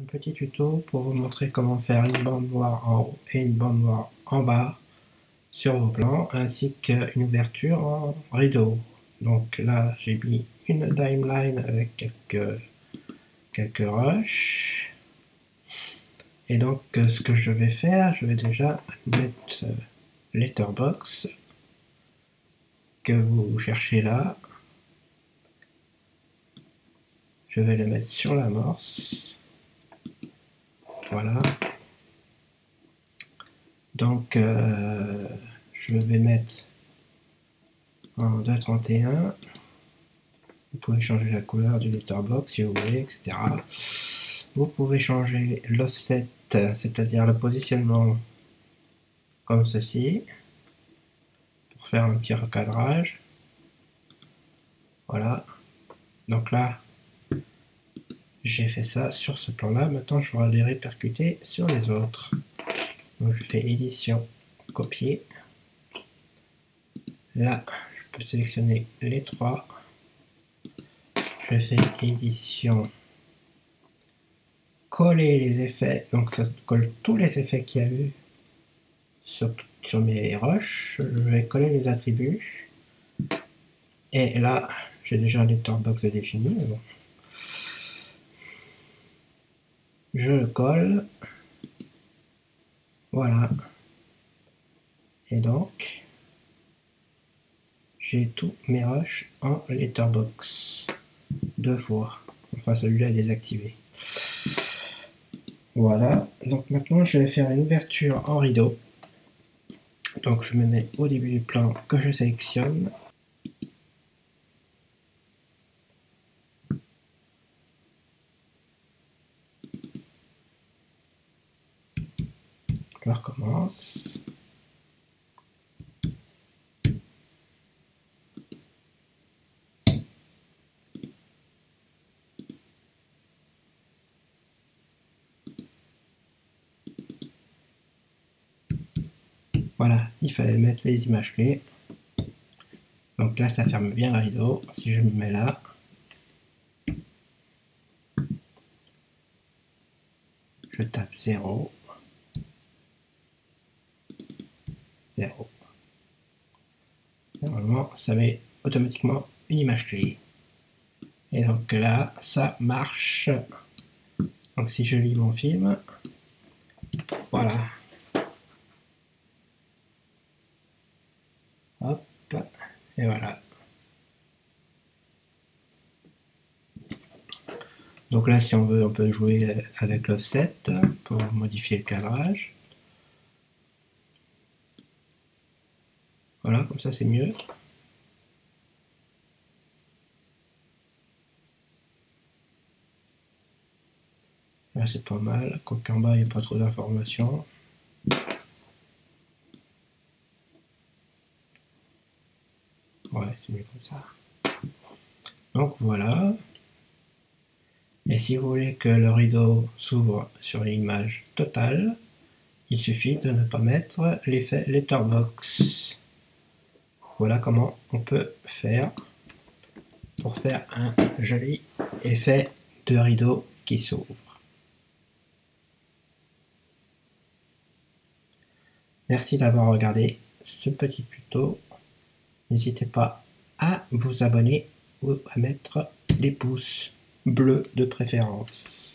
Un petit tuto pour vous montrer comment faire une bande noire en haut et une bande noire en bas sur vos plans, ainsi qu'une ouverture en rideau. Donc là, j'ai mis une timeline avec quelques rushs. Et donc, ce que je vais faire, je vais déjà mettre letterbox que vous cherchez là. Je vais le mettre sur l'amorce. Voilà. Donc, je vais mettre en 2.31. Vous pouvez changer la couleur du letterbox si vous voulez, etc. Vous pouvez changer l'offset, c'est-à-dire le positionnement comme ceci, pour faire un petit recadrage. Voilà. Donc là, j'ai fait ça sur ce plan-là. Maintenant, je vais les répercuter sur les autres. Donc, je fais édition, copier. Là, je peux sélectionner les trois. Je fais édition, coller les effets. Donc, ça colle tous les effets qu'il y a eu sur mes rushs. Je vais coller les attributs. Et là, j'ai déjà un letterbox défini. Mais bon. Je le colle. Voilà. Et donc, j'ai tous mes rushs en letterbox. 2 fois. Enfin, celui-là est désactivé. Voilà. Donc maintenant, je vais faire une ouverture en rideau. Donc, je me mets au début du plan que je sélectionne. Je recommence. Voilà, il fallait mettre les images clés. Donc là, ça ferme bien le rideau. Si je me mets là, je tape 0. 0. Normalement, ça met automatiquement une image clé. Et donc là, ça marche. Donc si je lis mon film, voilà. Hop, et voilà. Donc là, si on veut, on peut jouer avec l'offset pour modifier le cadrage. Voilà, comme ça c'est mieux. Là c'est pas mal, quoique en bas il n'y a pas trop d'informations. Ouais, c'est mieux comme ça. Donc voilà. Et si vous voulez que le rideau s'ouvre sur l'image totale, il suffit de ne pas mettre l'effet letterbox. Voilà comment on peut faire pour faire un joli effet de rideau qui s'ouvre. Merci d'avoir regardé ce petit tuto. N'hésitez pas à vous abonner ou à mettre des pouces bleus de préférence.